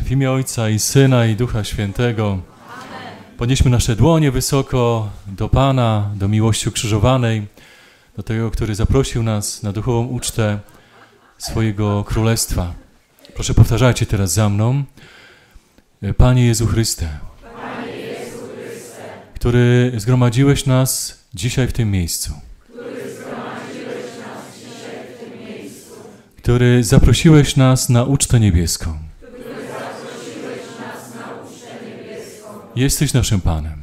W imię Ojca i Syna i Ducha Świętego. Amen. Podnieśmy nasze dłonie wysoko do Pana, do miłości ukrzyżowanej, do tego, który zaprosił nas na duchową ucztę swojego Królestwa. Proszę, powtarzajcie teraz za mną. Panie Jezu Chryste, który zgromadziłeś nas dzisiaj w tym miejscu, który zaprosiłeś nas na ucztę niebieską. Jesteś naszym Panem.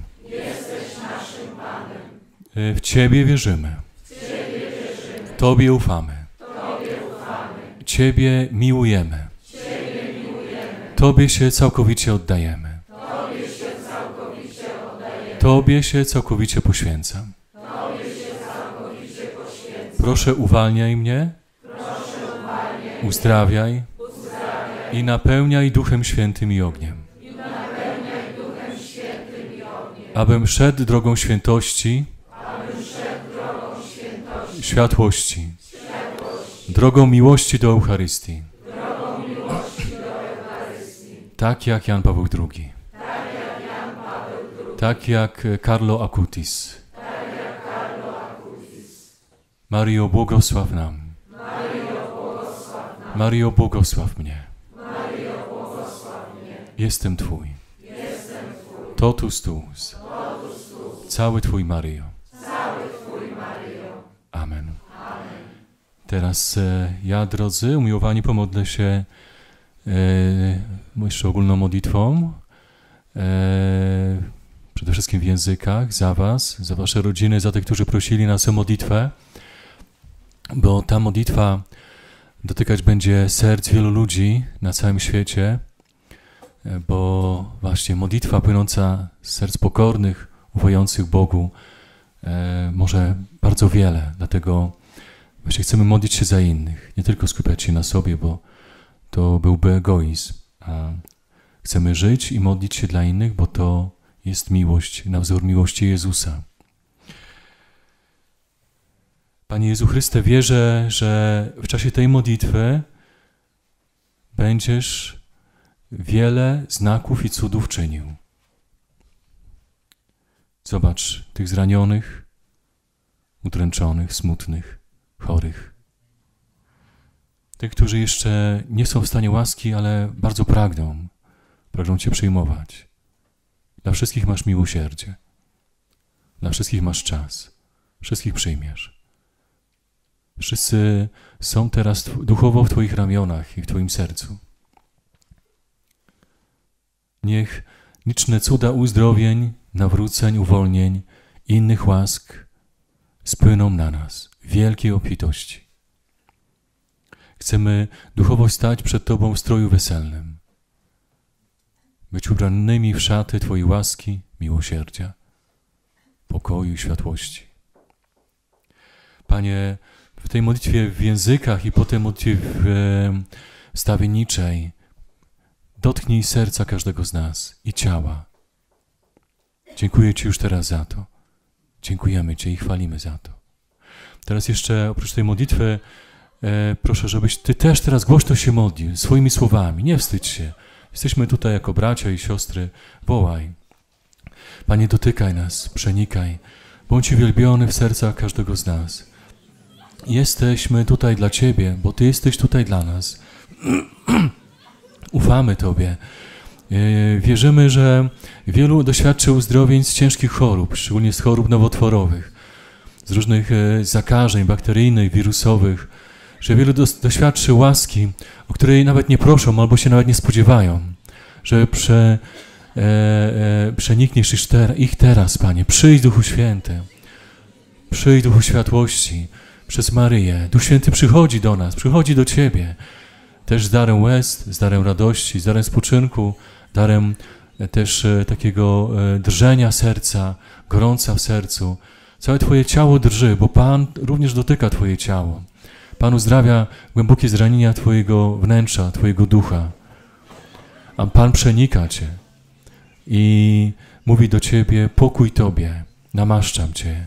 W Ciebie wierzymy. Tobie ufamy. Ciebie miłujemy. Tobie się całkowicie oddajemy. Tobie się całkowicie poświęcam. Proszę, uwalniaj mnie, uzdrawiaj i napełniaj Duchem Świętym i ogniem. Abym szedł drogą świętości, światłości, drogą miłości do Eucharystii, tak jak Jan Paweł II, tak jak Carlo Acutis. Mario, błogosław nam. Mario, błogosław mnie. Jestem Twój. Totus tuus. Cały Twój, Maryjo. Amen. Teraz ja, drodzy, umiłowani, pomodlę się jeszcze ogólną modlitwą. Przede wszystkim w językach, za Was, za Wasze rodziny, za tych, którzy prosili nas o modlitwę, bo ta modlitwa dotykać będzie serc wielu ludzi na całym świecie, bo właśnie modlitwa płynąca z serc pokornych, ufających Bogu może bardzo wiele, dlatego właśnie chcemy modlić się za innych, nie tylko skupiać się na sobie, bo to byłby egoizm, a chcemy żyć i modlić się dla innych, bo to jest miłość, na wzór miłości Jezusa. Panie Jezu Chryste, wierzę, że w czasie tej modlitwy będziesz wiele znaków i cudów czynił. Zobacz tych zranionych, udręczonych, smutnych, chorych. Tych, którzy jeszcze nie są w stanie łaski, ale bardzo pragną Cię przyjmować. Dla wszystkich masz miłosierdzie. Dla wszystkich masz czas. Wszystkich przyjmiesz. Wszyscy są teraz duchowo w Twoich ramionach i w Twoim sercu. Niech liczne cuda uzdrowień, nawróceń, uwolnień i innych łask spłyną na nas w wielkiej obfitości. Chcemy duchowo stać przed Tobą w stroju weselnym, być ubranymi w szaty Twojej łaski, miłosierdzia, pokoju i światłości. Panie, w tej modlitwie w językach i potem modlitwie wstawienniczej dotknij serca każdego z nas i ciała. Dziękuję Ci już teraz za to. Dziękujemy Cię i chwalimy za to. Teraz jeszcze oprócz tej modlitwy proszę, żebyś Ty też teraz głośno się modlił swoimi słowami. Nie wstydź się. Jesteśmy tutaj jako bracia i siostry. Wołaj. Panie, dotykaj nas, przenikaj. Bądź uwielbiony w sercach każdego z nas. Jesteśmy tutaj dla Ciebie, bo Ty jesteś tutaj dla nas. Ufamy Tobie. Wierzymy, że wielu doświadczy uzdrowień z ciężkich chorób, szczególnie z chorób nowotworowych, z różnych zakażeń bakteryjnych, wirusowych, że wielu doświadczy łaski, o której nawet nie proszą albo się nawet nie spodziewają, że przenikniesz ich teraz, Panie. Przyjdź, Duchu Święty. Przyjdź, Duchu Światłości, przez Maryję. Duch Święty przychodzi do nas, przychodzi do Ciebie. Też z darem łez, z darem radości, z darem spoczynku, darem też takiego drżenia serca, gorąca w sercu. Całe Twoje ciało drży, bo Pan również dotyka Twoje ciało. Pan uzdrawia głębokie zranienia Twojego wnętrza, Twojego ducha. A Pan przenika Cię i mówi do Ciebie: pokój Tobie, namaszczam Cię.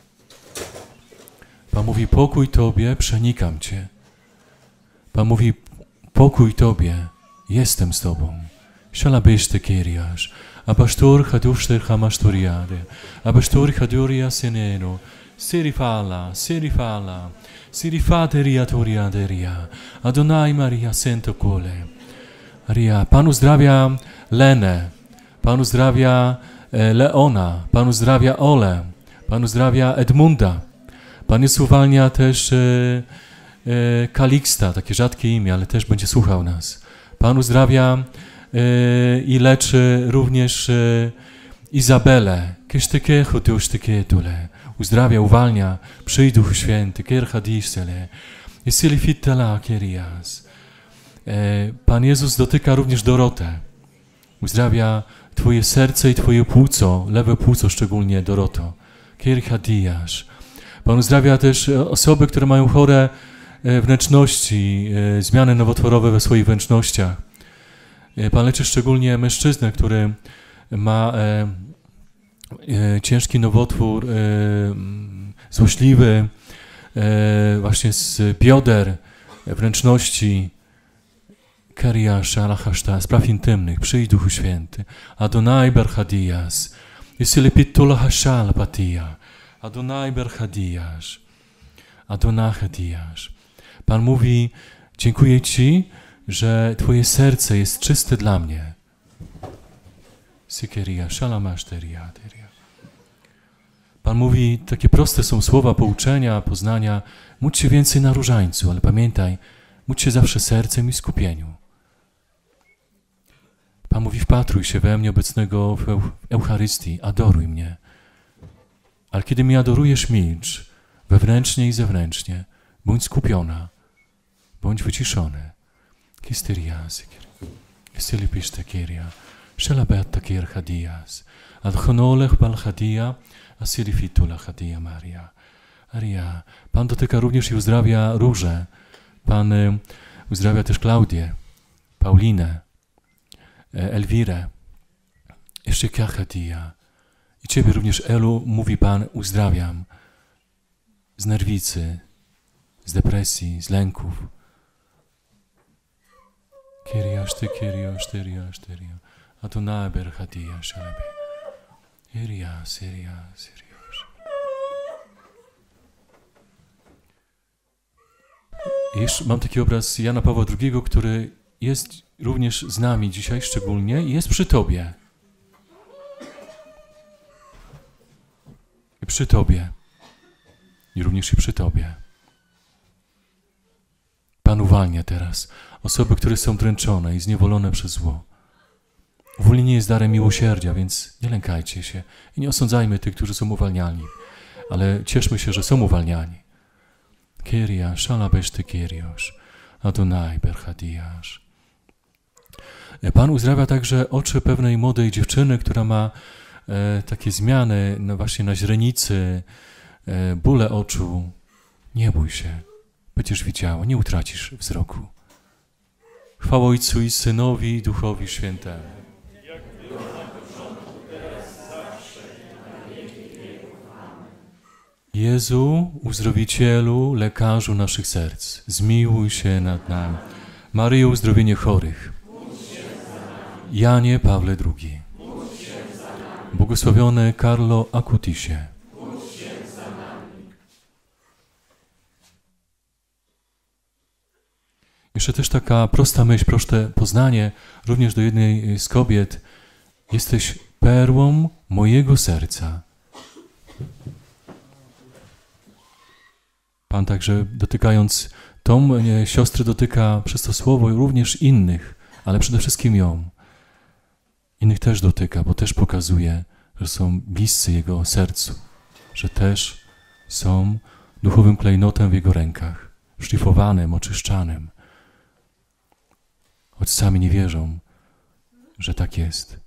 Pan mówi: pokój Tobie, przenikam Cię. Pan mówi: pokój Tobie, jestem z Tobą. Shalabishte Kyrias, Abastur Hadushter Hamastoriade, Abastur Haduria Seneno, Sirifala, Sirifala, Sirifateria Toriaderia, Adonai Maria Sento Cole. Maria, Pan uzdrawia Lenę, Pan uzdrawia Leona, Pan uzdrawia Ole, Pan uzdrawia Edmunda. Pan Jezus uwalnia też Kaliksta, takie rzadkie imię, ale też będzie słuchał nas. Pan uzdrawia i leczy również Izabelę. Uzdrawia, uwalnia. Przyjdź Duchu Święty. Pan Jezus dotyka również Dorotę. Uzdrawia Twoje serce i Twoje płuco, lewe płuco szczególnie, Doroto. Pan uzdrawia też osoby, które mają chore wnętrzności, zmiany nowotworowe we swoich wnętrznościach. Pan leczy szczególnie mężczyznę, który ma ciężki nowotwór złośliwy, właśnie z bioder, wnętrzności, spraw intymnych. Przyjdź Duchu Święty. Adonai Berchadias. Yisilepitula hashal patia. Adonai Berchadias. Adonai Hadias. Pan mówi, dziękuję Ci, że Twoje serce jest czyste dla mnie. Sikeria, szalamaszteria. Pan mówi, takie proste są słowa pouczenia, poznania. Módl się więcej na różańcu, ale pamiętaj, módl się zawsze sercem i skupieniu. Pan mówi, wpatruj się we mnie obecnego w Eucharystii, adoruj mnie. Ale kiedy mnie adorujesz, milcz, wewnętrznie i zewnętrznie. Bądź skupiona, bądź wyciszony. Kistyria, Kistylipiste Kyria, Shelabetta Kierchadias, Adchonolech Balchadia, Asirifitula Chadia Maria. Maria. Pan dotyka również i uzdrawia róże. Pan uzdrawia też Klaudię, Paulinę, Elwirę, jeszcze Kachadia. I Ciebie również, Elu, mówi Pan, uzdrawiam z nerwicy, z depresji, z lęków. Kyria, Adonai Berchadia, Shalabe. Syria. Jeszcze mam taki obraz Jana Pawła II, który jest również z nami dzisiaj szczególnie i jest przy Tobie. I przy Tobie. I również i przy Tobie. Pan uwalnia teraz osoby, które są dręczone i zniewolone przez zło. Uwolnienie jest darem miłosierdzia, więc nie lękajcie się i nie osądzajmy tych, którzy są uwalniani, ale cieszmy się, że są uwalniani. Kyria, Shalabeshte Kyrios, Adonai Berchadias. Pan uzdrawia także oczy pewnej młodej dziewczyny, która ma takie zmiany właśnie na źrenicy, bóle oczu. Nie bój się, będziesz widziała, nie utracisz wzroku. Chwała Ojcu i Synowi i Duchowi Świętemu. Jezu, uzdrowicielu, lekarzu naszych serc, zmiłuj się nad nami. Maryjo, uzdrowienie chorych. Janie Pawle II. Błogosławiony Carlo Acutisie. Jeszcze też taka prosta myśl, proste poznanie również do jednej z kobiet. Jesteś perłą mojego serca. Pan także dotykając tą siostrę dotyka przez to słowo również innych, ale przede wszystkim ją. Innych też dotyka, bo też pokazuje, że są bliscy Jego sercu, że też są duchowym klejnotem w Jego rękach, szlifowanym, oczyszczanym. Choć sami nie wierzą, że tak jest.